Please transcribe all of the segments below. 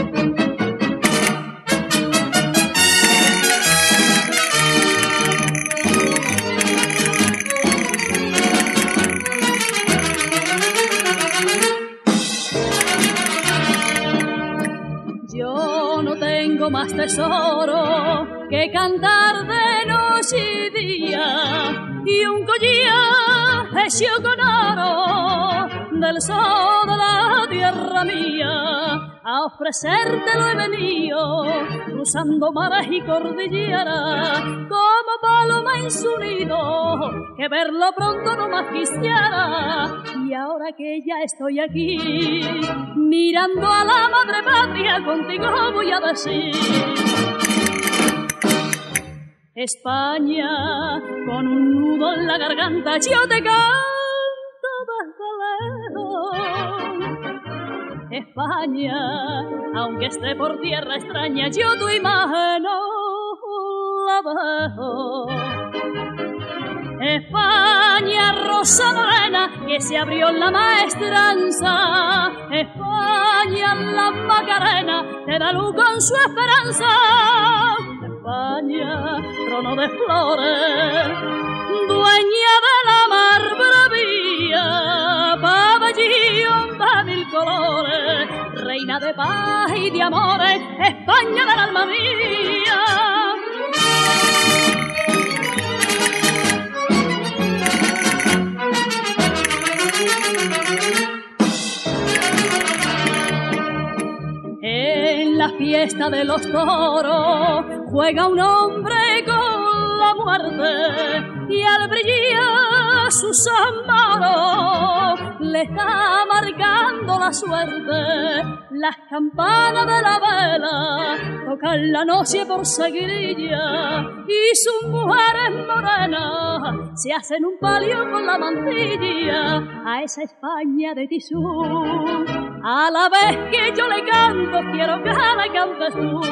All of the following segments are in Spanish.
Más tesoro que cantar de noche y día, y un collar hecho con oro del sol de la tierra mía. A ofrecértelo he venido, cruzando mares y cordilleras, como paloma en su nido, que verlo pronto no más quisiera. Y ahora que ya estoy aquí, mirando a la madre patria, contigo voy a decir: España, con un nudo en la garganta, yo te canto desde lejos. España, aunque esté por tierra extraña, yo tu imagen no la veo. España, rosa morena, que se abrió en la maestranza. España, la Macarena, te da luz con su esperanza. España, trono de flores, dueña de la mar bravía, pabellón de mil colores, reina de paz y de amores, España del alma mía. En la fiesta de los toros juega un hombre con la muerte, y al brillar sus amaros le está marcando la suerte. Las campanas de la vela tocan la noche por seguirilla, y sus mujeres morenas se hacen un palio con la mantilla a esa España de tisú. A la vez que yo le canto, quiero que la cantes tú.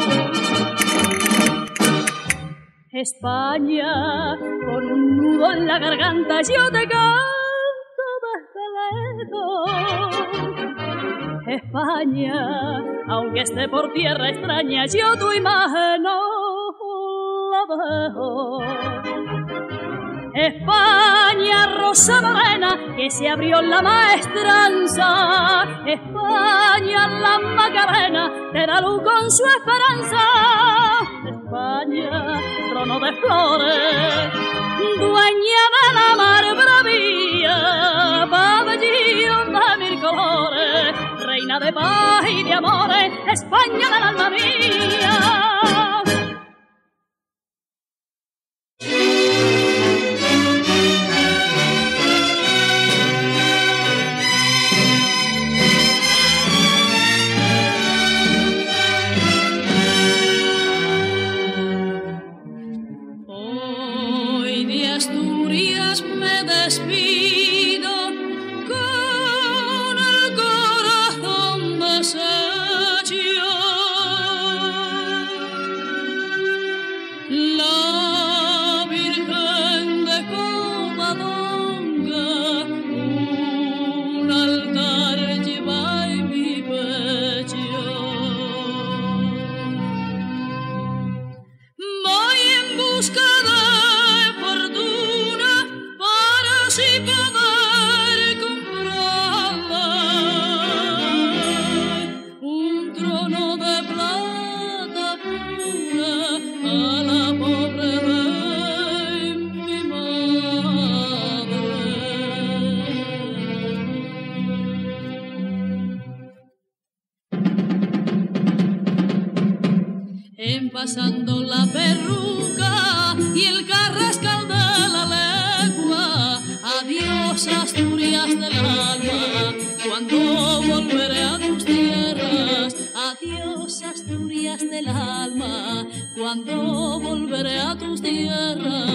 España, con un nudo en la garganta, yo te canto desde lejos. España, aunque esté por tierra extraña, yo tu imagen no la veo. España, rosa morena, que se abrió en la maestranza. España, la Macarena, te da luz con su esperanza. España, trono de flores, dueña de la mar bravía, pabellón de mil colores, reina de paz y de amores, España del alma mía. Asturias me despido con el corazón deshecho. La Virgen de Covadonga un altar lleva en mi pecho. Voy en busca de y poder comprarla un trono de plata pura a la pobre de mi madre. En pasando la perruca y el carrascal de la legua, adiós Asturias del alma, cuando volveré a tus tierras. Adiós Asturias del alma, cuando volveré a tus tierras.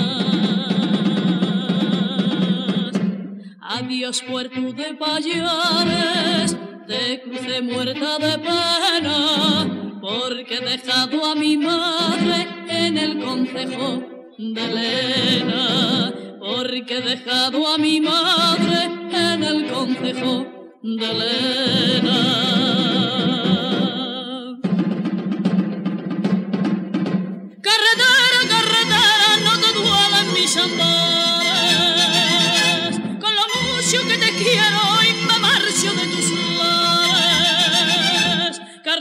Adiós Puerto de Payares, te crucé muerta de pena, porque he dejado a mi madre en el concejo de Elena. Porque he dejado a mi madre en el concejo de Elena.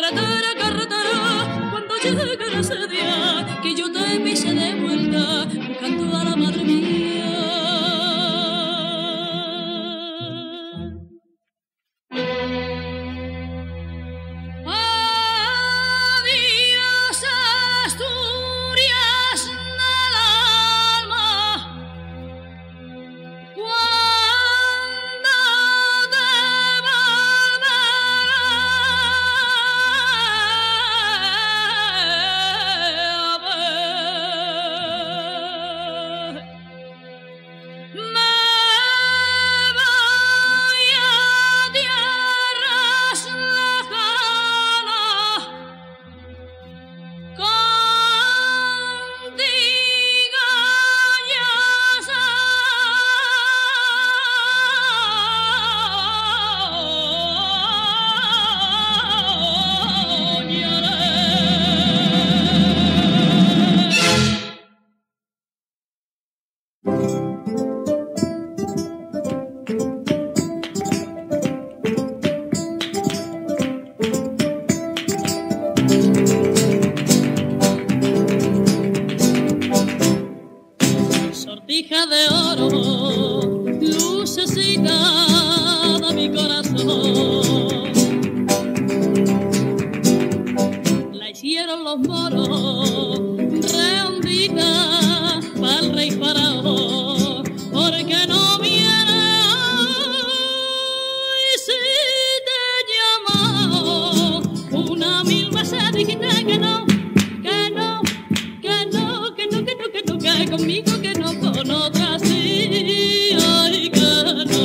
carretera, carretera, cuando llegue ese día que yo te pise de vuelta buscando a la madre mía. Adiós, Asturias del alma, cuando te sortija de oro, lucecita de mi corazón, la hicieron los moros, redondita pa'l rey faraón, porque no viene hoy si te llamo, una mil veces dijiste que no, que no, que no, que no, que no, que no, que conmigo que no, con otra sí, ay que no.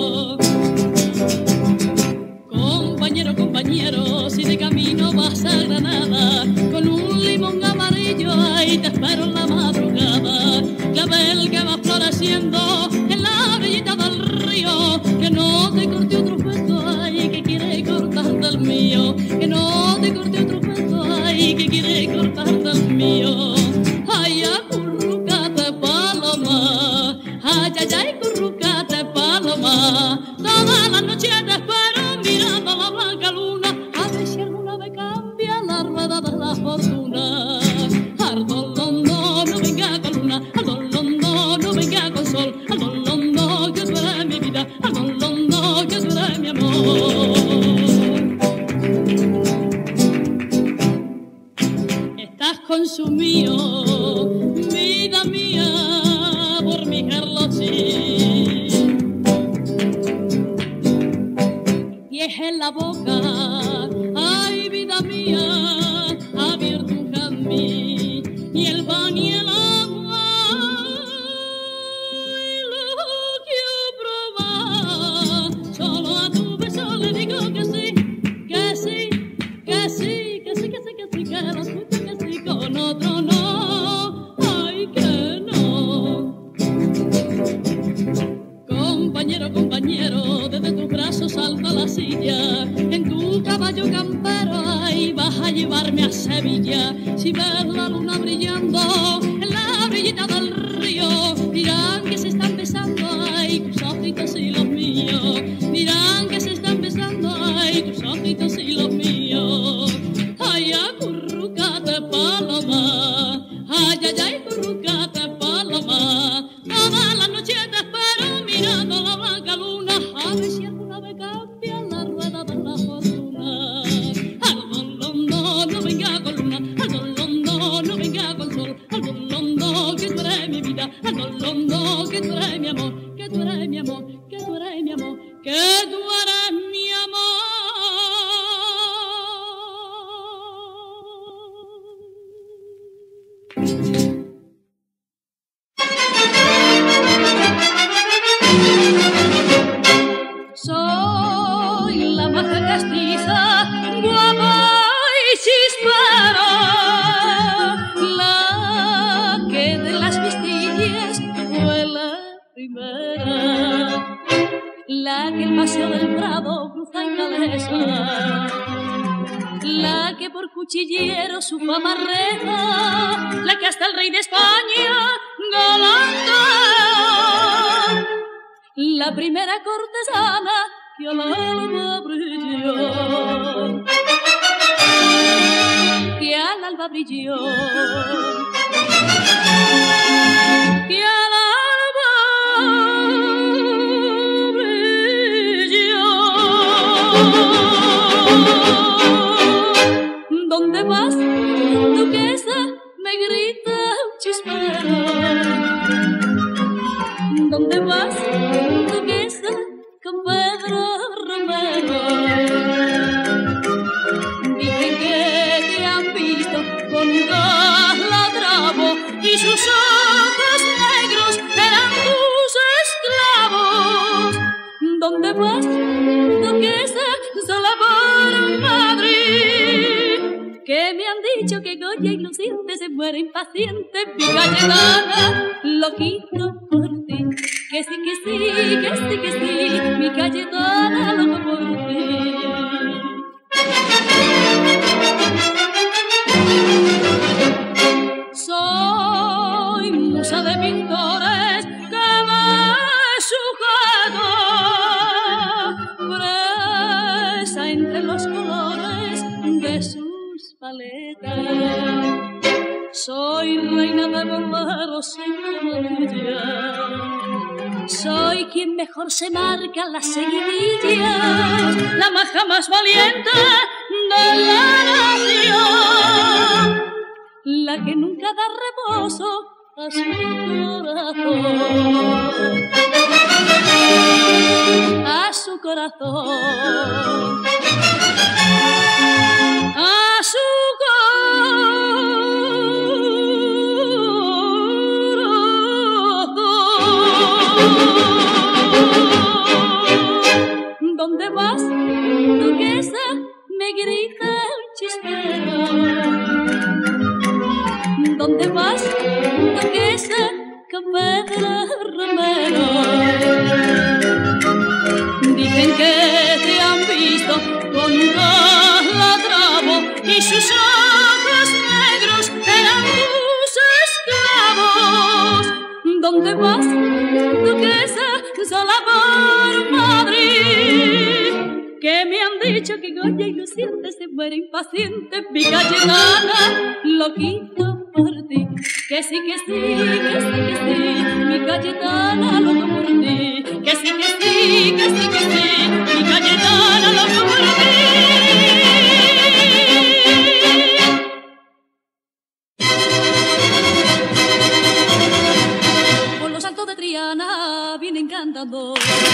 Compañero, compañero, si de camino vas a Granada, con un limón amarillo ahí te espero en la madrugada, clavel que va floreciendo en la orillita del río, que no te corte otro beso, ay que quiere cortarte el mío, que no te corte otro beso, ay que quiere cortarte el mío. Ay, acurrucate paloma, ay, ay, ay, acurrucate paloma, toda la noche te espero mirando la blanca luna, a ver si alguna vez cambia la rueda de la fortuna. Ardolondo, no venga con luna, ardolondo, no venga con sol, ardolondo, que tú eres mi vida, ardolondo, que tú eres mi amor. Estás consumido, vida mía, por mi Carlosín. Y es en la boca, ay vida mía, abierto un jazmín, y el pan y el agua, ay, lo quiero probar, solo a tu beso le digo que sí, que sí, que sí, que sí, que sí, que sí, que lo escucho que sí, con otro no, ay que no. Compañero, compañero, desde tus brazos salta la silla, en tu caballo campero, ay vas a llevarme a Sevilla, si ves la luna brillando en la orillita del río, dirán que se están besando, ay tus ojitos y los míos, dirán que se están besando, ay tus ojitos y los míos. Ay, acurrucate paloma, ay, ay, ay, acurrucate paloma, toda la noche te espero mirando la blanca luna, a ver si alguna vez cambia la rueda de la fortuna. Ardolondo, no venga con luna, ardolondo, no venga con sol, ardolondo, que tú eres mi vida, ardolondo, que tú eres mi amor, que tú eres mi amor, que tú eres mi amor, que tú eres mi amor. Soy la maja castiza, guapa y chispera, la que de las vistillas fue la primera, la que el paseo del Prado cruza en calesa, la que por cuchillero su fama reza, la que hasta el rey de España galantea, la primera cortesana que al alba brilló. brilló, que al alba brilló. ¿Dónde vas, duquesa? Me grita un chispero. ¿Dónde vas, duquesa? Con Pedro Romero. Dicen que te han visto con Calatravo y sus ojos negros eran tus esclavos. ¿Dónde vas, duquesa? Sola por Madrid. Que me han dicho que Goya ilusión se muere impaciente. Mi Cayetana, loquito por ti. Que sí, que sí, que sí, que sí. Mi Cayetana, loco por ti. Soy musa de pintores que me sujeto, presa entre los colores de sus paletas. Soy reina de bomberos sin rodilla. Soy quien mejor se marca las seguidillas, la maja más valiente de la nación, la que nunca da reposo a su corazón, a su corazón, a su corazón. ¿Dónde vas, duquesa? Me grita un chispero. ¿Dónde vas, duquesa? Con Pedro Romero. Dicen que te han visto con Calatravo y sus ojos negros eran tus esclavos. ¿Dónde vas, duquesa? Sola por Madrid. Que me han dicho que Goya ilusión se muere impaciente. Mi Cayetana, loquito por ti. Que sí, que sí, que sí, que sí. Mi Cayetana, loco por ti. Que sí, que sí, que sí, que sí. Mi Cayetana, loco por ti. Por los altos de Triana vienen cantando.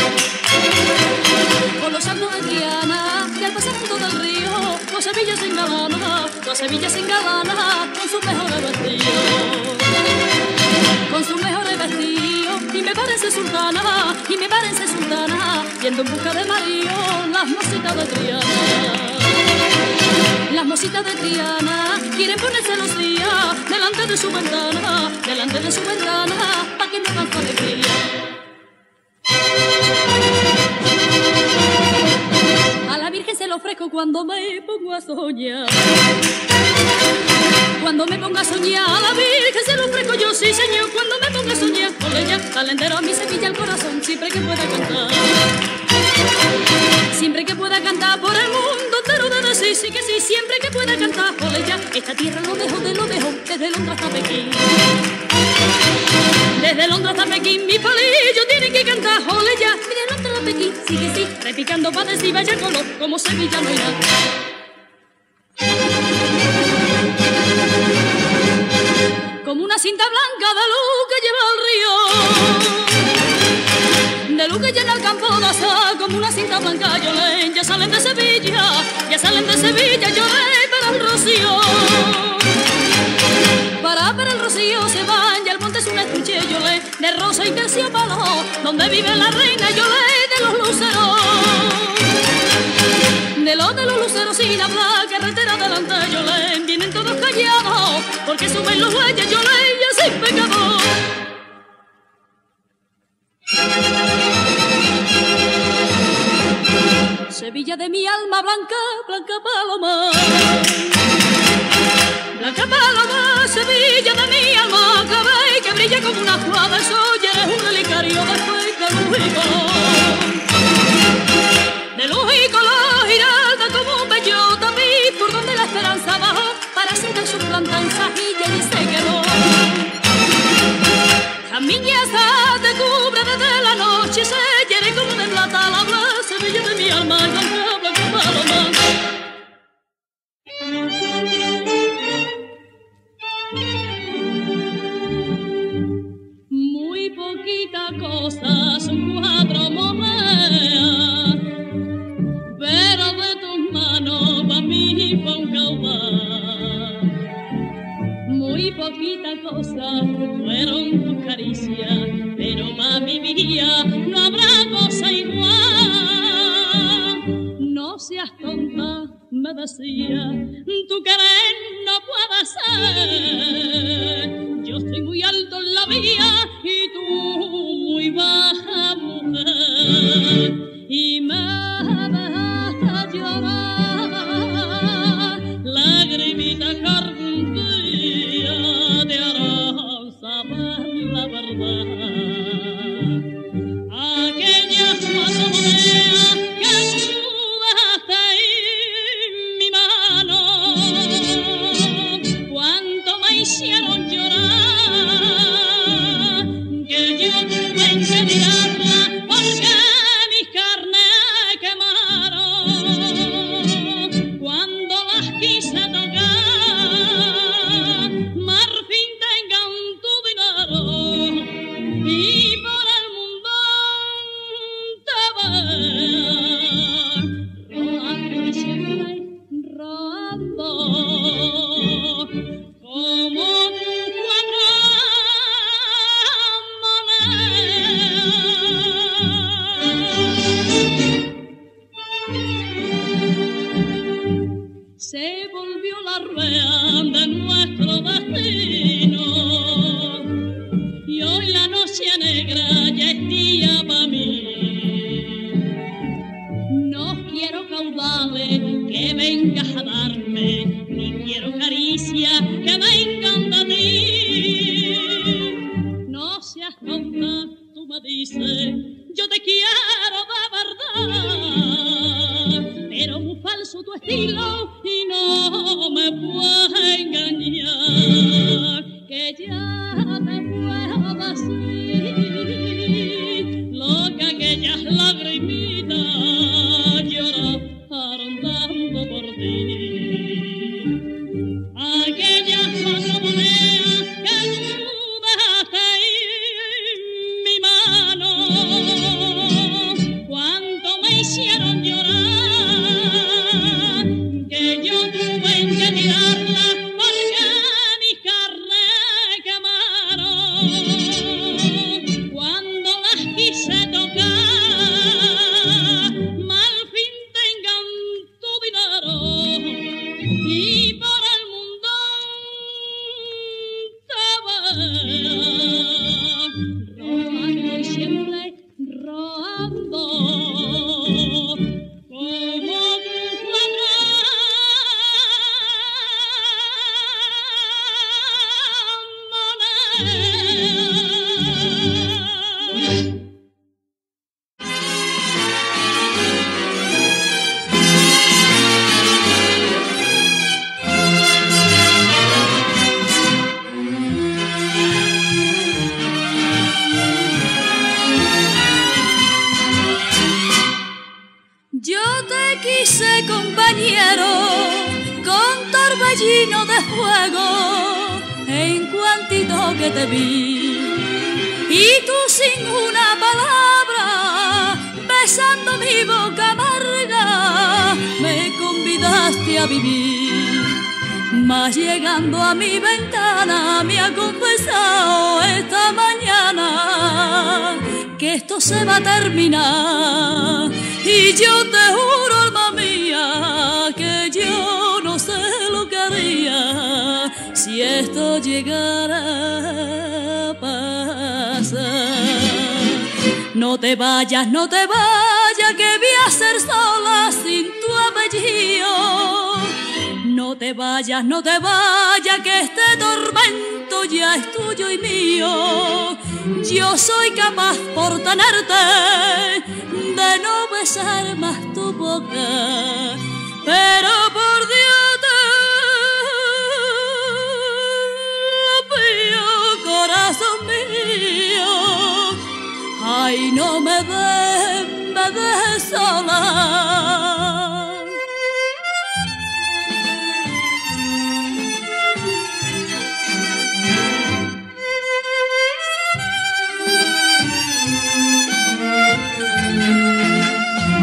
Por los altos de Triana, y al pasar junto del río, dos Sevillas en Gabana, dos Sevillas en Gabana, con sus mejores vestidos. Con sus mejores vestidos, y me parece sultana, y me parece sultana, yendo en busca de marido, las mocitas de Triana. Las mocitas de Triana quieren ponerse los días delante de su ventana, pa' que no hagan su alegría. A la Virgen se lo ofrezco cuando me pongo a soñar. Cuando me ponga a soñar, a la Virgen se lo ofrezco yo, sí señor. Cuando me ponga a soñar, con ella, talentero a mi Sevilla el corazón, siempre que pueda cantar. Siempre que pueda cantar por el mundo entero de decir sí que sí, siempre que pueda cantar por ella. Esta tierra lo dejo, desde Londres hasta Pekín. Desde Londres hasta Pekín, mi palillo tiene que cantar, ole ya. Desde Londres hasta Pekín, sí que sí, repicando para decir vaya color, como Sevilla no irá. Como una cinta blanca de luz que lleva al río, de luz que llena el campo de azar, como una cinta blanca lloré, ya salen de Sevilla, lloré para el rocío. Para el rocío se van, ya el monte es un estuche, lloré de rosa y terciopelo, donde vive la reina, lloré de los luceros. De los luceros sin hablar, carretera adelante, lloré, vienen todos callados, porque suben los bueyes, lloré, ya sin pecado. Sevilla de mi alma blanca, blanca paloma. Blanca paloma, Sevilla de mi alma, que brilla como una jugada de sol, y eres un relicario de fuego, luz y color. De luz y color, giralda como un bellota, por donde la esperanza bajó, para casita en su planta ensajilla y se quedó. Camilla te cubre desde la noche, se llena como de plata la blanca bella de mi alma, blanca, blanca paloma. Muy poquita cosa, son 4 monedas, pero de tus manos pa' mí fue un caudal. Muy poquita cosa fueron tus caricias, pero pa' mi vida no habrá cosa igual. No seas tonta, me decía, tu querer no puede ser. Yo estoy muy alto en la vía y tú muy baja, mujer, y me dejaste llorar, lagrimita carpintilla te harán saber la verdad. Aquellas 4 monedas que tú dejaste en mi mano, cuánto me hicieron llorar, que yo tuve que tirarla porque mis carnes quemaron. Cuando las quise tocar, Marfín tengan tu dinero y por el mundo te ven rodando y siempre rodando como un cuadro moneda. Se volvió la rueda de nuestro destino y hoy la noche negra ya es día para mí. No quiero caudales que vengas a darme, ni quiero caricias que vengan de ti. No seas tonta, tú me dices, yo te quiero de verdad, pero muy falso tu estilo y no me puedes engañar, que ya te puedo decir lo que aquellas lagrimitas lloraron tanto por ti. Aquellas 4 monedas que tú dejaste en mi mano, cuánto me hicieron llorar, que yo tuve que tirarla porque mis carnes quemaron. Cuando las quise tocar, mal fin tengan tu dinero y por el mundo te ven rodando y siempre rodando como un cuadro moneda. Yo te quise, compañero, con torbellino de fuego, en cuantito que te vi, y tú sin una palabra, besando mi boca amarga, me convidaste a vivir. Mas llegando a mi ventana me ha confesado esta mañana que esto se va a terminar. Y yo te juro, alma mía, que yo no sé lo que haría si esto llegara a pasar. No te vayas, no te vayas, que voy a ser sola sin tu apellido. No te vayas, no te vayas, que este tormento ya es tuyo y mío. Yo soy capaz por tenerte de no besar más tu boca, pero por Dios te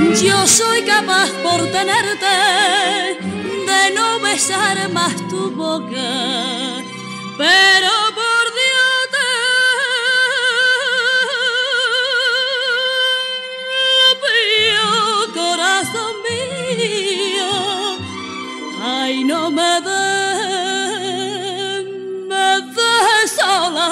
Yo soy capaz por tenerte de no besar más tu boca, pero por Dios te lo pido, corazón mío, ay, no me dejes sola.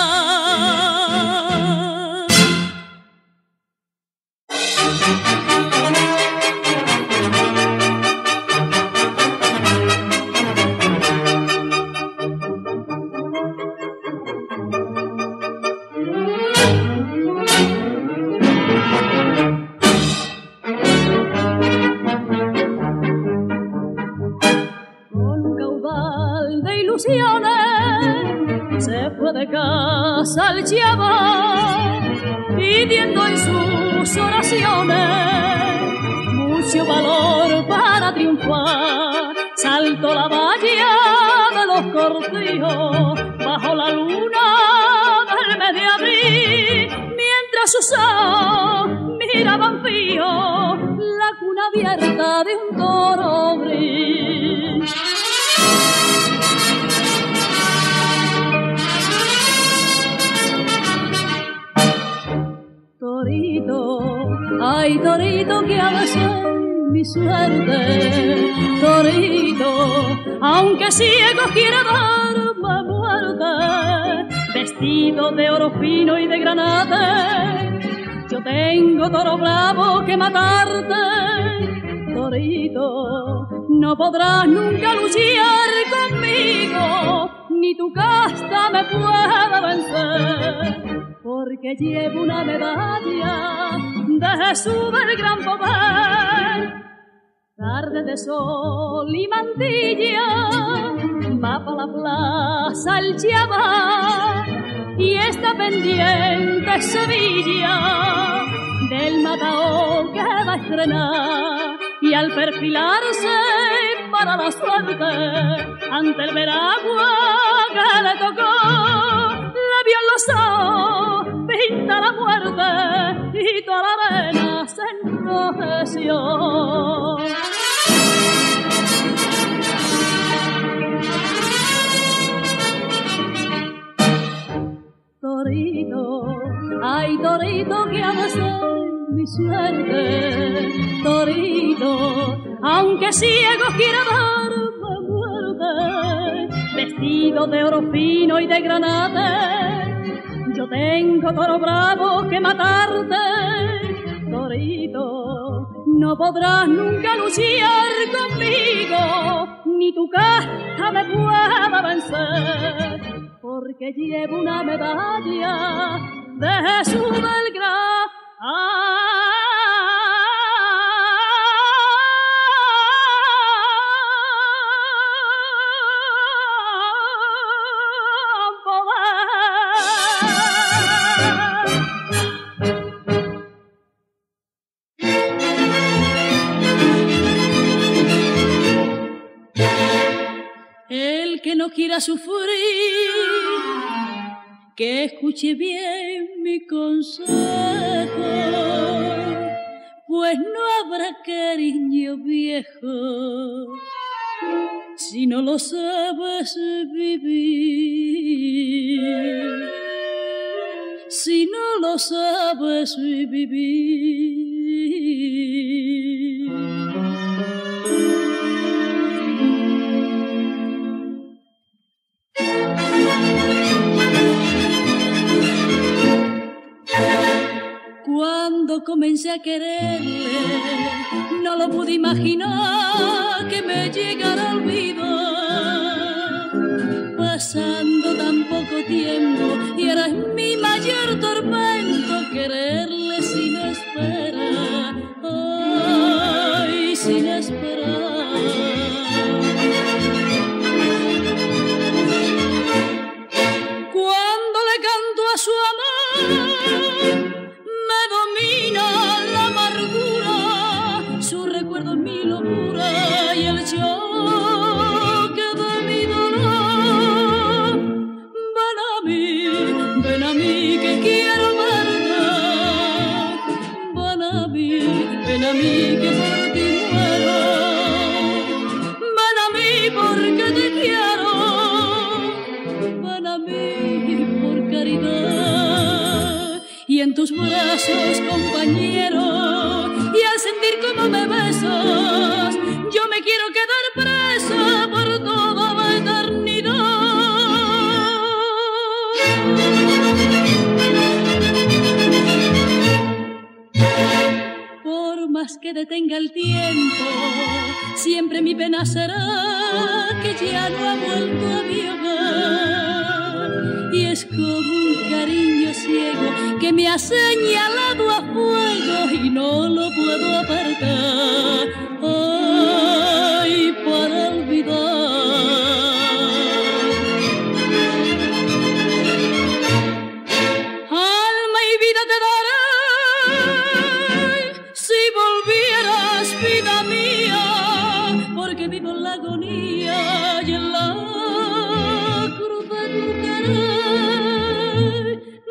Se fue de casa al chaval pidiendo en sus oraciones mucho valor para triunfar. Saltó la valla de los cortijos bajo la luna del mes de abril, mientras sus ojos miraban fijo la cuna abierta de un toro gris. Torito, ay torito, que ha de ser mi suerte. Torito, aunque ciego quiera darme muerte, vestido de oro fino y de granate, yo tengo toro bravo que matarte. Torito, no podrás nunca luchar conmigo, ni tu casta me puede vencer, porque llevo una medalla de Jesús del gran poder. Tarde de sol y mantilla va pa' la plaza el chaval y está pendiente Sevilla del Matao que va a estrenar, y al perfilarse para la suerte ante el veragua que le tocó, la vio en los ojos, pinta la muerte y toda la arena se enrojeció. Torito, ay torito, que ha de ser mi suerte. Torito, aunque ciego quiera darme muerte, vestido de oro fino y de granate, yo tengo toro bravo que matarte. Torito, no podrás nunca luchar conmigo, ni tu casta me pueda vencer, porque llevo una medalla de Jesús del gran El que no quiera sufrir, que escuche bien mi consejo, pues no habrá cariño viejo si no lo sabes vivir, si no lo sabes vivir. Cuando comencé a quererle, no lo pude imaginar que me llegara al olvido, pasando tan poco tiempo, y era mi mayor tormento quererle sin esperar, ay, sin esperar. Cuando le canto a su amor, me domina la amargura, su recuerdo es mi locura y el choque de mi dolor. Ven a mí que quiero verte, tus brazos, compañero, y al sentir cómo me besas, yo me quiero quedar presa por toda la eternidad. Por más que detenga el tiempo, siempre mi pena será que ya no ha vuelto a mi hogar. Y es como un cariño ciego que me ha señalado a fuego y no lo puedo apartar. Ay, para olvidar. Alma y vida te daré si volvieras, vida mía, porque vivo en la agonía y en la cruz de tu querer.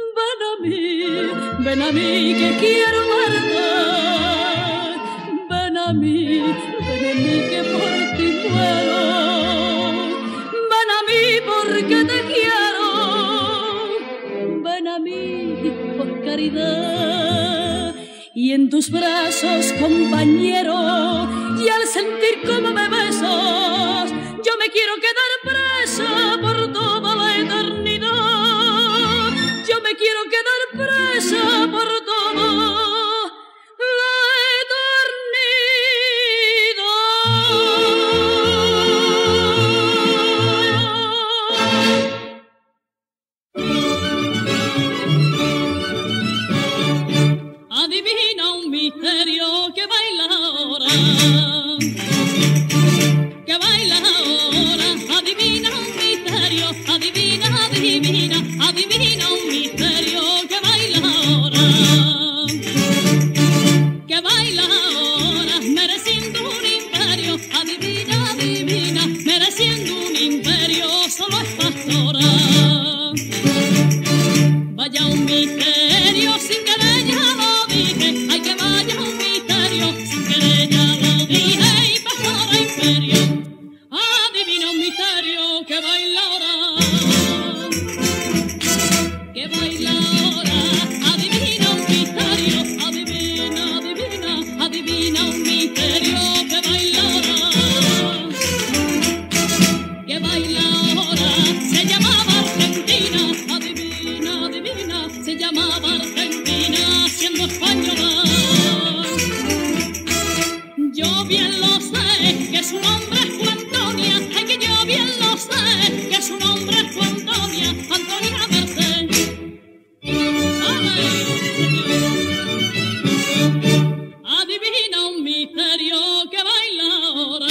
Ven a mí que quiero amarte. Ven a mí que por ti muero. Ven a mí porque te quiero. Ven a mí por caridad. Y en tus brazos, compañero, y al sentir cómo me besas, yo me quiero quedar presa por toda la eternidad. Yo me quiero quedar presa por toda la eternidad. Adivina un misterio que baila ahora. Que baila ahora. Adivina un misterio. Adivina, adivina, adivina un misterio que baila ahora. Que baila ahora, mereciendo un imperio. Adivina, adivina, mereciendo un imperio, solo es pastora. Vaya un misterio sin querer ya lo dije. Ay, que vaya un misterio sin querer ya lo dije. Y pastora imperio. Adivina un misterio que baila ahora. Que baila ahora, adivina un misterio, adivina, adivina, adivina un misterio que baila ahora. Que baila ahora, se llamaba Argentina, adivina, adivina, se llamaba Argentina siendo española. Yo bien lo sé que su nombre es Juan Antonia, ay que yo bien lo sé que su nombre es Juan Antonia, Antonia Merced. Adivina un misterio que baila ahora.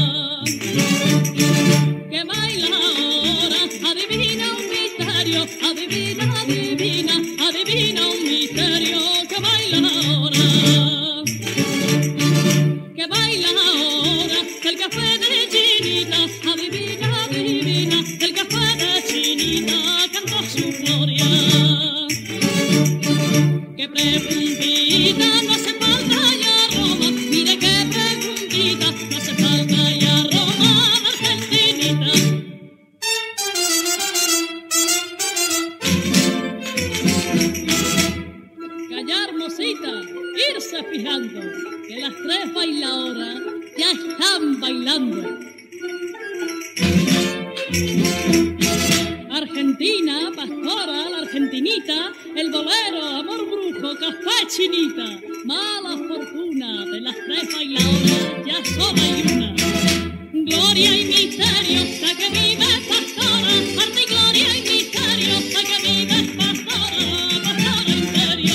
Que baila ahora, adivina un misterio, adivina, adivina, adivina un misterio que baila ahora. Que baila ahora, el café de Chinita, adivina, adivina, el café de Chinita cantó su gloria. Que preguntita, no hace falta ya Roma, mire que preguntita, no hace falta ya Roma, Argentinita. Callar, mocita, irse fijando, que las tres bailadoras ya están bailando. Argentina, pastora, la argentinita, el bolero, amor brujo, café chinita. Mala fortuna de las tres bailadoras, ya solo hay una. Gloria y misterio, la que vive pastora, arte y gloria y misterio, la que vive pastora, pastora imperio.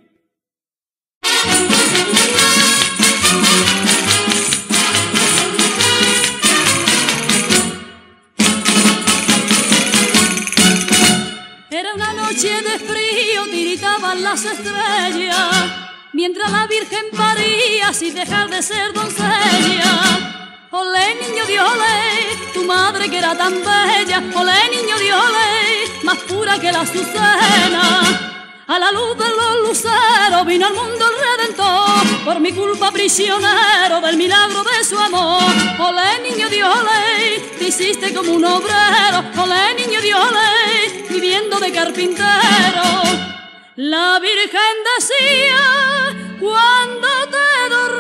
Era una noche de frío, tiritaban las estrellas, mientras la Virgen paría sin dejar de ser doncella. Olé, niño de olé, tu madre que era tan bella. Olé, niño de olé, más pura que la azucena. A la luz de los luceros vino al mundo el Redentor, por mi culpa prisionero del milagro de su amor. Olé, niño de olé, te hiciste como un obrero. Olé, niño de olé, viviendo de carpintero. La Virgen decía cuando te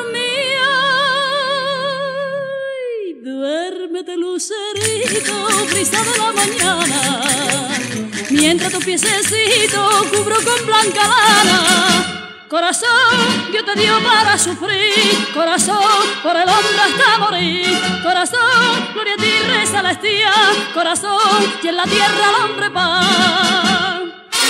dormías: duérmete, lucerito, brisa de la mañana, mientras tu piececito cubro con blanca lana. Corazón, Dios te dio para sufrir, corazón, por el hombre hasta morir. Corazón, gloria a ti, Rey celestial, corazón, y en la tierra al hombre paz.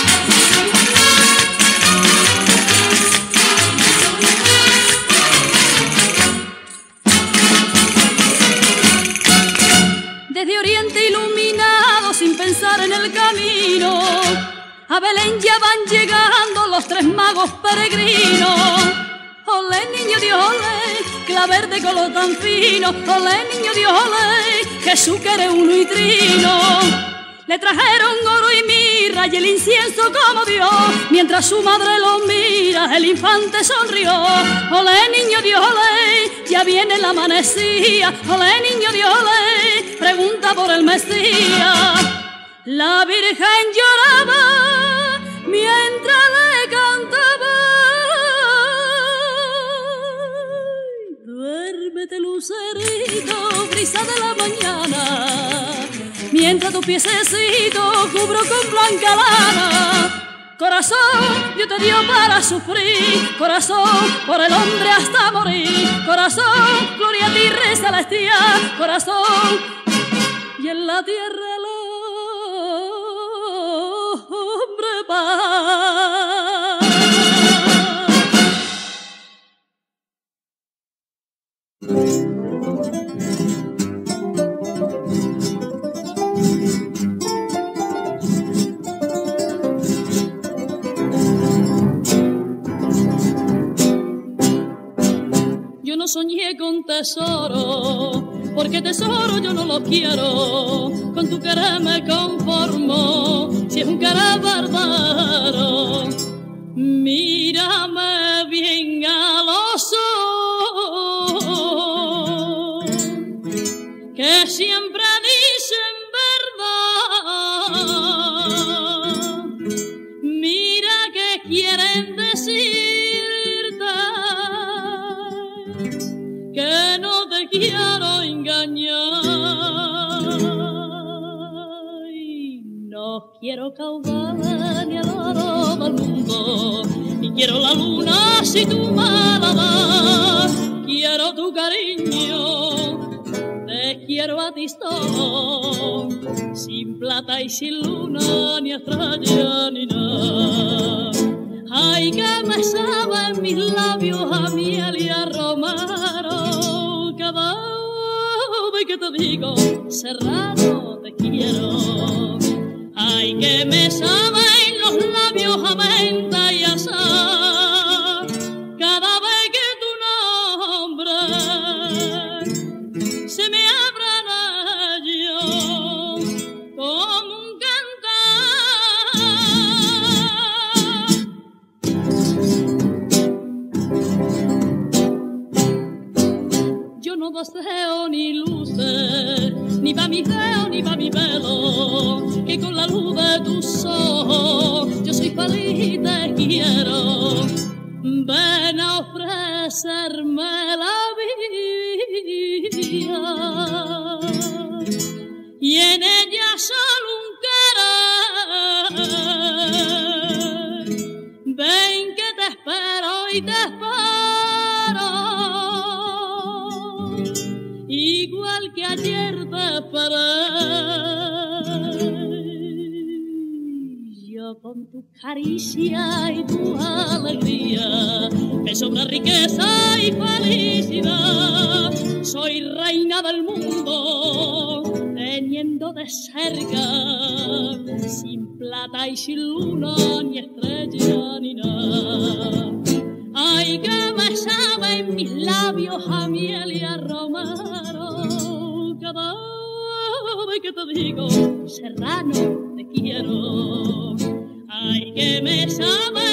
Desde Oriente iluminado, sin pensar en el camino, a Belén ya van llegando los tres magos peregrinos. Olé, niño Dios, olé, claver de color tan fino. Olé, niño Dios, olé, Jesús que eres uno y trino. Le trajeron oro y mirra y el incienso como Dios. Mientras su madre lo mira, el infante sonrió. Olé, niño Dios, olé, ya viene la amanecía. Olé, niño Dios, olé, pregunta por el Mesías. La Virgen lloraba mientras le cantaba: duérmete, lucerito, brisa de la mañana, mientras tu piececito cubro con blanca lana. Corazón, Dios te dio para sufrir, corazón, por el hombre hasta morir. Corazón, gloria a ti, Rey celestial, corazón, y en la tierra yo no soñé con tesoro, porque tesoro yo no lo quiero. Con tu querer me conformo, si es un querer verdadero. Mírame bien a los ojos, que siempre dicen verdad. Mira que quieren decirte que no te quiero engañar. No quiero caudal ni el oro del mundo, ni quiero la luna si tú me la das. Quiero tu cariño, te quiero a ti solo, sin plata y sin luna, ni estrella ni nada. Ay, que me saben mis labios a miel y a romero, cada vez que te digo Serrano te quiero. Ay, que me saben los labios a menta y a sal, cada vez que tu nombre se me abran ellos como un cantar. Yo no deseo ni luces, ni pa' mi feo, ni pa' mi pelo, que con la luz de tus ojos yo soy feliz y te quiero. Ven a ofrecerme la vida y en ella solo un querer. Ven que te espero y te espero, igual que ayer te esperé. Con tu caricia y tu alegría me sobra riqueza y felicidad. Soy reina del mundo, teniendo de cerca, sin plata y sin luna, ni estrella ni nada. Ay, que me saben mis labios a miel y a romero, cada vez que te digo Serrano te quiero. Ay, que me sabe